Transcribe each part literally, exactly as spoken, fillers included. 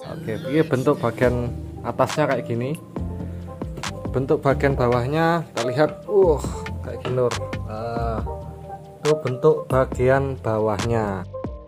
Oke, ini bentuk bagian atasnya kayak gini. Bentuk bagian bawahnya kita lihat, uh, kayak gini lur. Nah, itu bentuk bagian bawahnya.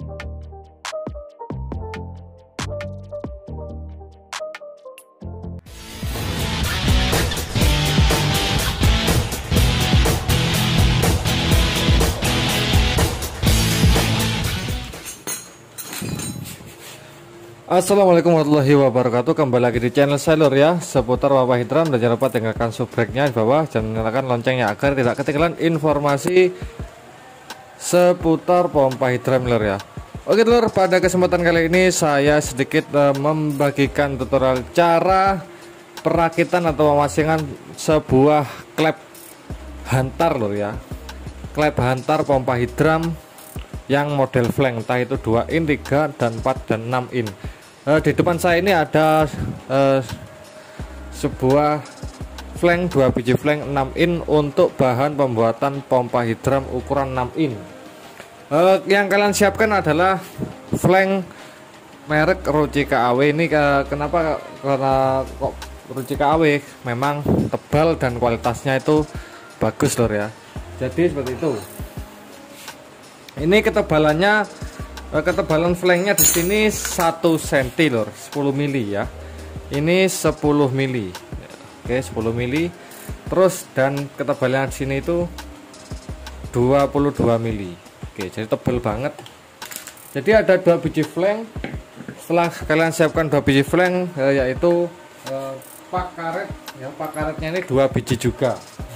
Assalamualaikum warahmatullahi wabarakatuh. Kembali lagi di channel saya lur ya, seputar pompa hidram. Dan jangan lupa tinggalkan subscribe-nya di bawah dan nyalakan loncengnya agar tidak ketinggalan informasi seputar pompa hidram lur ya. Oke lur, pada kesempatan kali ini saya sedikit uh, membagikan tutorial cara perakitan atau pemasangan sebuah klep hantar lur ya. Klep hantar pompa hidram yang model flank, entah itu dua in, tiga dan empat dan enam in. Uh, di depan saya ini ada uh, sebuah flank, dua biji flank enam in untuk bahan pembuatan pompa hidram ukuran enam in. Uh, yang kalian siapkan adalah flank merek Ruci K A W. Ini uh, kenapa? Karena kok Ruci K A W memang tebal dan kualitasnya itu bagus lor ya. Jadi seperti itu. Ini ketebalannya ketebalan flanknya di sini satu sentimeter lor, sepuluh mili ya. Ini sepuluh mili. Oke, sepuluh mili. Terus dan ketebalan di sini itu dua puluh dua mili. Oke, jadi tebal banget. Jadi ada dua biji flank. Setelah kalian siapkan dua biji flank, eh, yaitu eh, pak karet ya, pak karetnya ini dua biji juga.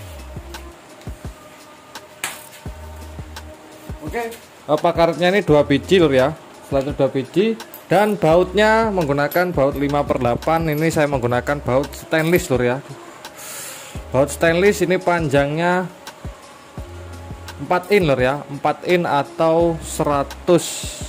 Oke, pak karetnya ini dua biji lur ya. Setelah itu dua biji, dan bautnya menggunakan baut lima per delapan. Ini saya menggunakan baut stainless lur ya. Baut stainless ini panjangnya empat in lur ya, empat in atau seratus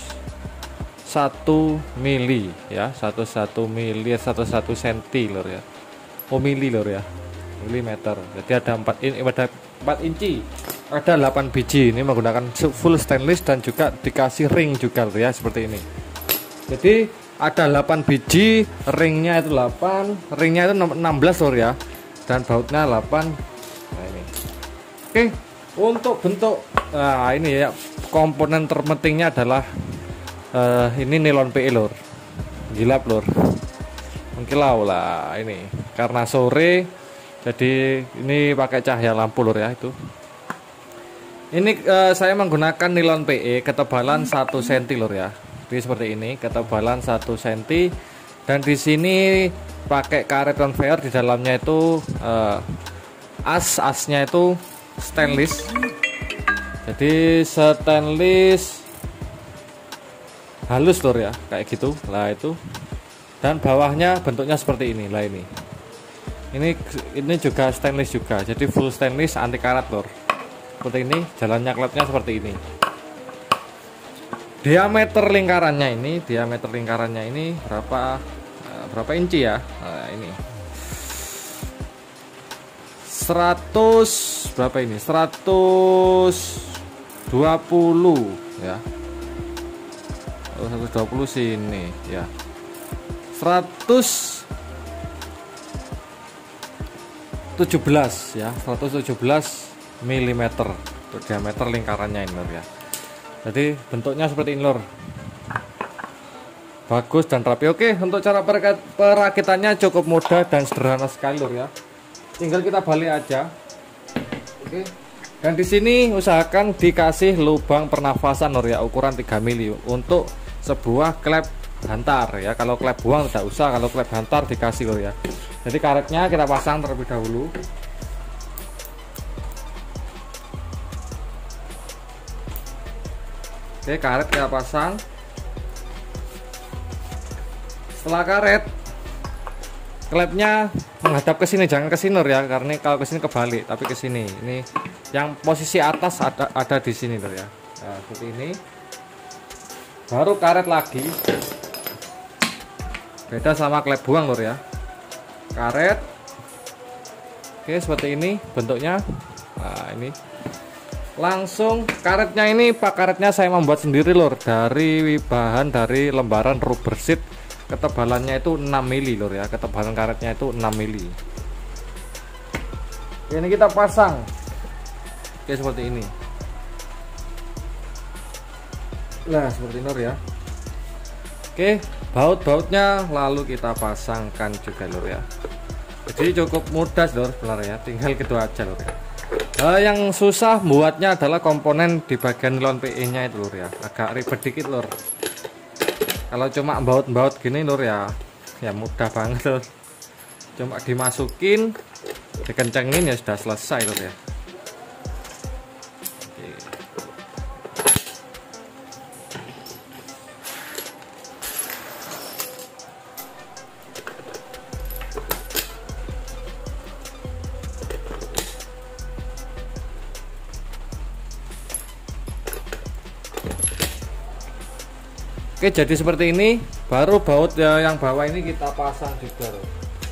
satu mili ya, seratus satu mili, seratus satu senti lur ya. Oh mili lur ya, milimeter. Jadi ada empat in, ada empat inci. Ada delapan biji. Ini menggunakan full stainless dan juga dikasih ring juga ya, seperti ini. Jadi ada delapan biji, ringnya itu delapan, ringnya itu enam belas lor ya, dan bautnya delapan. Nah ini. Oke, untuk bentuk nah ini ya, komponen terpentingnya adalah uh, ini nilon P E lor. Gilap lor. Mengkilau lah ini. Karena sore jadi ini pakai cahaya lampu lor ya itu. Ini uh, saya menggunakan nilon P E ketebalan satu sentimeter lor ya. Jadi seperti ini, ketebalan satu sentimeter, dan di sini pakai karet conveyor. Di dalamnya itu uh, as asnya itu stainless. Jadi stainless halus lor ya, kayak gitu. Lah itu. Dan bawahnya bentuknya seperti ini. Lah ini. Ini ini juga stainless juga. Jadi full stainless anti karat lor. Seperti ini, jalannya klepnya seperti ini. Diameter lingkarannya ini, diameter lingkarannya ini berapa berapa inci ya? Nah, ini seratus berapa ini? seratus dua puluh ya. Oh, seratus dua puluh sini ya. seratus tujuh belas ya, seratus tujuh belas milimeter untuk diameter lingkarannya ini lor ya. Jadi bentuknya seperti ini lor, bagus dan rapi. Oke, untuk cara perakitannya cukup mudah dan sederhana sekali lor ya. Tinggal kita balik aja. Oke, dan di sini usahakan dikasih lubang pernafasan lor ya, ukuran tiga mili untuk sebuah klep hantar ya. Kalau klep buang tidak usah, kalau klep hantar dikasih lor ya. Jadi karetnya kita pasang terlebih dahulu. Oke, karet kita pasang. Setelah karet, klepnya menghadap ke sini, jangan ke sini ya, karena kalau ke sini kebalik, tapi ke sini. Ini yang posisi atas ada ada di sini lor ya. Nah, seperti ini. Baru karet lagi. Beda sama klep buang lor ya. Karet. Oke, seperti ini bentuknya. Nah, ini. Langsung karetnya ini, pak karetnya saya membuat sendiri lor, dari bahan dari lembaran rubber sheet ketebalannya itu enam mili lur ya, ketebalan karetnya itu enam mili. Ini kita pasang oke seperti ini. Nah seperti ini lur ya. Oke, baut-bautnya lalu kita pasangkan juga lur ya. Jadi cukup mudah lur sebenarnya, tinggal gitu aja lur ya. Uh, yang susah buatnya adalah komponen di bagian nilon P E nya itu lur ya, agak ribet dikit lur. Kalau cuma baut-baut gini lur ya, ya mudah banget lur. Cuma dimasukin, dikencengin ya sudah selesai lur ya. Oke, jadi seperti ini. Baru baut ya, yang bawah ini kita pasang juga loh.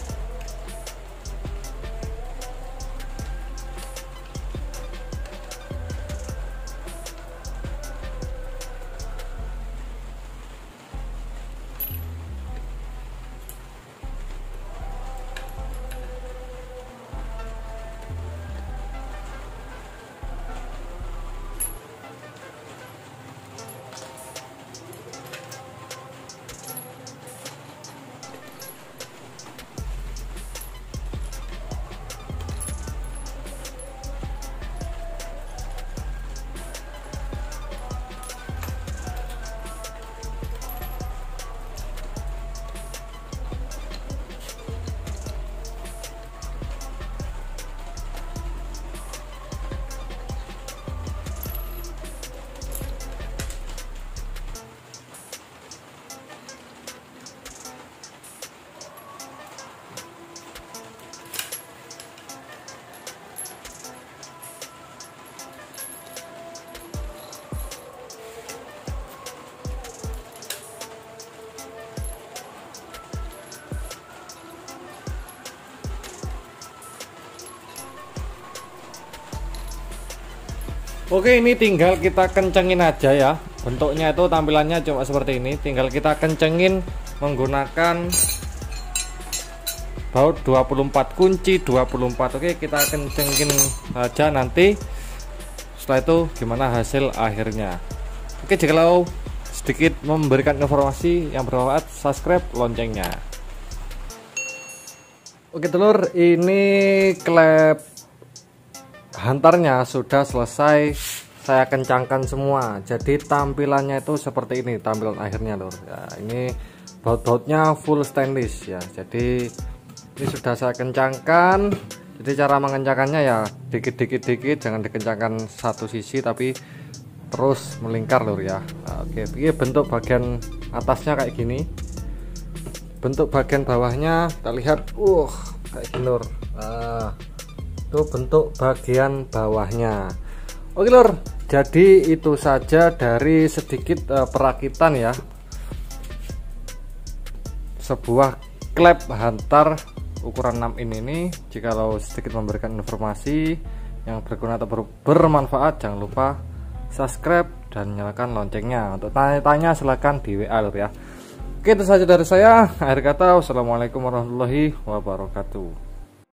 Oke, ini tinggal kita kencengin aja ya. Bentuknya itu tampilannya cuma seperti ini. Tinggal kita kencengin menggunakan baut dua puluh empat, kunci dua puluh empat. Oke, kita kencengin aja, nanti setelah itu gimana hasil akhirnya. Oke, jikalau sedikit memberikan informasi yang bermanfaat, subscribe loncengnya. Oke telur, ini klep hantarnya sudah selesai saya kencangkan semua, jadi tampilannya itu seperti ini tampilan akhirnya lur ya. Ini baut-bautnya full stainless ya, jadi ini sudah saya kencangkan. Jadi cara mengencangkannya ya dikit-dikit-dikit, jangan dikencangkan satu sisi tapi terus melingkar lur ya. Nah, oke, ini bentuk bagian atasnya kayak gini, bentuk bagian bawahnya kita lihat, uh kayak gini lur. Nah, itu bentuk bagian bawahnya. Oke lur, jadi itu saja dari sedikit uh, perakitan ya sebuah klep hantar ukuran enam in ini. Jikalau sedikit memberikan informasi yang berguna atau ber bermanfaat, jangan lupa subscribe dan nyalakan loncengnya. Untuk tanya-tanya silahkan di W A lur ya. Oke, itu saja dari saya. Akhir kata, wassalamualaikum warahmatullahi wabarakatuh.